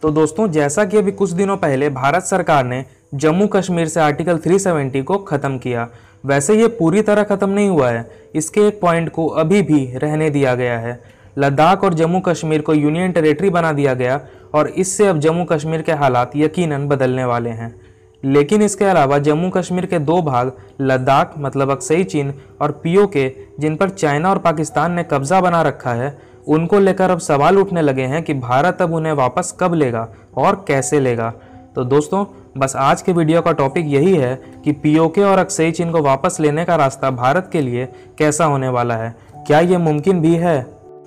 तो दोस्तों, जैसा कि अभी कुछ दिनों पहले भारत सरकार ने जम्मू कश्मीर से आर्टिकल 370 को ख़त्म किया, वैसे ये पूरी तरह ख़त्म नहीं हुआ है। इसके एक पॉइंट को अभी भी रहने दिया गया है। लद्दाख और जम्मू कश्मीर को यूनियन टेरिटरी बना दिया गया और इससे अब जम्मू कश्मीर के हालात यकीनन बदलने वाले हैं। लेकिन इसके अलावा जम्मू कश्मीर के दो भाग, लद्दाख मतलब अक्सई चीन और POK, जिन पर चाइना और पाकिस्तान ने कब्जा बना रखा है, उनको लेकर अब सवाल उठने लगे हैं कि भारत अब उन्हें वापस कब लेगा और कैसे लेगा। तो दोस्तों, बस आज के वीडियो का टॉपिक यही है कि POK और अक्सई चीन को वापस लेने का रास्ता भारत के लिए कैसा होने वाला है, क्या ये मुमकिन भी है।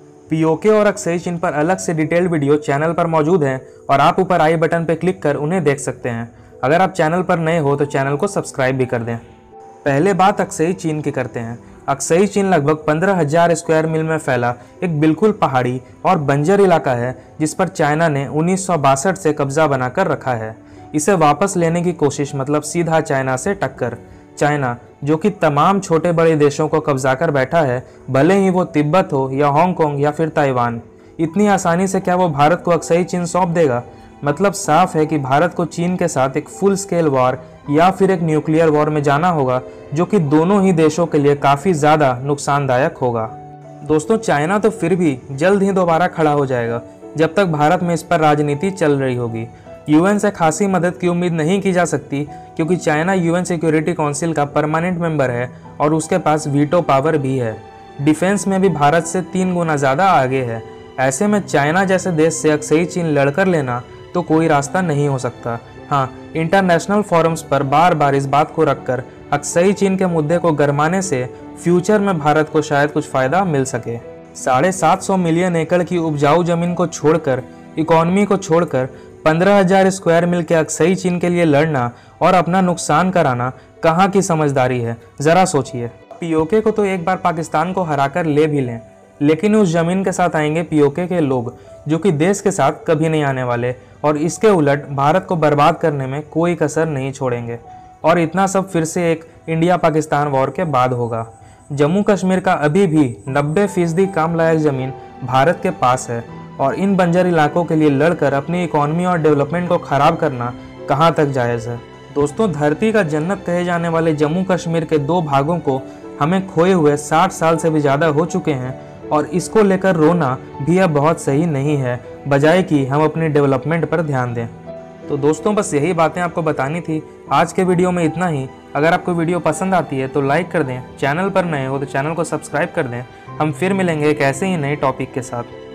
POK और अक्सई चीन पर अलग से डिटेल्ड वीडियो चैनल पर मौजूद हैं और आप ऊपर आई बटन पर क्लिक कर उन्हें देख सकते हैं। अगर आप चैनल पर नए हो तो चैनल को सब्सक्राइब भी कर दें। पहले बात अक्सई चीन की करते हैं। अक्सई चीन लगभग 15,000 स्क्वायर मील में फैला एक बिल्कुल पहाड़ी और बंजर इलाका है, जिस पर चाइना ने 1962 से कब्जा बनाकर रखा है। इसे वापस लेने की कोशिश मतलब सीधा चाइना से टक्कर। चाइना, जो कि तमाम छोटे बड़े देशों को कब्जा कर बैठा है, भले ही वो तिब्बत हो या हांगकांग या फिर ताइवान, इतनी आसानी से क्या वो भारत को अक्सई चीन सौंप देगा? मतलब साफ है कि भारत को चीन के साथ एक फुल स्केल वॉर या फिर एक न्यूक्लियर वॉर में जाना होगा, जो कि दोनों ही देशों के लिए काफ़ी ज़्यादा नुकसानदायक होगा। दोस्तों, चाइना तो फिर भी जल्द ही दोबारा खड़ा हो जाएगा, जब तक भारत में इस पर राजनीति चल रही होगी। UN से खासी मदद की उम्मीद नहीं की जा सकती, क्योंकि चाइना UN सिक्योरिटी काउंसिल का परमानेंट मेंबर है और उसके पास वीटो पावर भी है। डिफेंस में भी भारत से 3 गुना ज़्यादा आगे है। ऐसे में चाइना जैसे देश से अक्सई चीन लड़कर लेना तो कोई रास्ता नहीं हो सकता। हाँ, इंटरनेशनल फोरम्स पर बार बार इस बात को रखकर अक्सई चीन के मुद्दे को गरमाने से फ्यूचर में भारत को शायद कुछ फायदा मिल सके। 750 मिलियन एकड़ की उपजाऊ जमीन को छोड़कर, इकोनॉमी को छोड़कर 15,000 स्क्वायर मील के अक्सई चीन के लिए लड़ना और अपना नुकसान कराना कहाँ की समझदारी है, ज़रा सोचिए। POK को तो एक बार पाकिस्तान को हराकर ले भी लें, लेकिन उस जमीन के साथ आएंगे POK के लोग, जो कि देश के साथ कभी नहीं आने वाले, और इसके उलट भारत को बर्बाद करने में कोई कसर नहीं छोड़ेंगे। और इतना सब फिर से एक इंडिया पाकिस्तान वॉर के बाद होगा। जम्मू कश्मीर का अभी भी 90% काम लायक ज़मीन भारत के पास है, और इन बंजर इलाकों के लिए लड़कर अपनी इकोनॉमी और डेवलपमेंट को ख़राब करना कहाँ तक जायज़ है। दोस्तों, धरती का जन्नत कहे जाने वाले जम्मू कश्मीर के 2 भागों को हमें खोए हुए 60 साल से भी ज़्यादा हो चुके हैं, और इसको लेकर रोना भी अब बहुत सही नहीं है, बजाय कि हम अपनी डेवलपमेंट पर ध्यान दें। तो दोस्तों, बस यही बातें आपको बतानी थी। आज के वीडियो में इतना ही। अगर आपको वीडियो पसंद आती है तो लाइक कर दें, चैनल पर नए हो तो चैनल को सब्सक्राइब कर दें। हम फिर मिलेंगे एक ऐसे ही नए टॉपिक के साथ।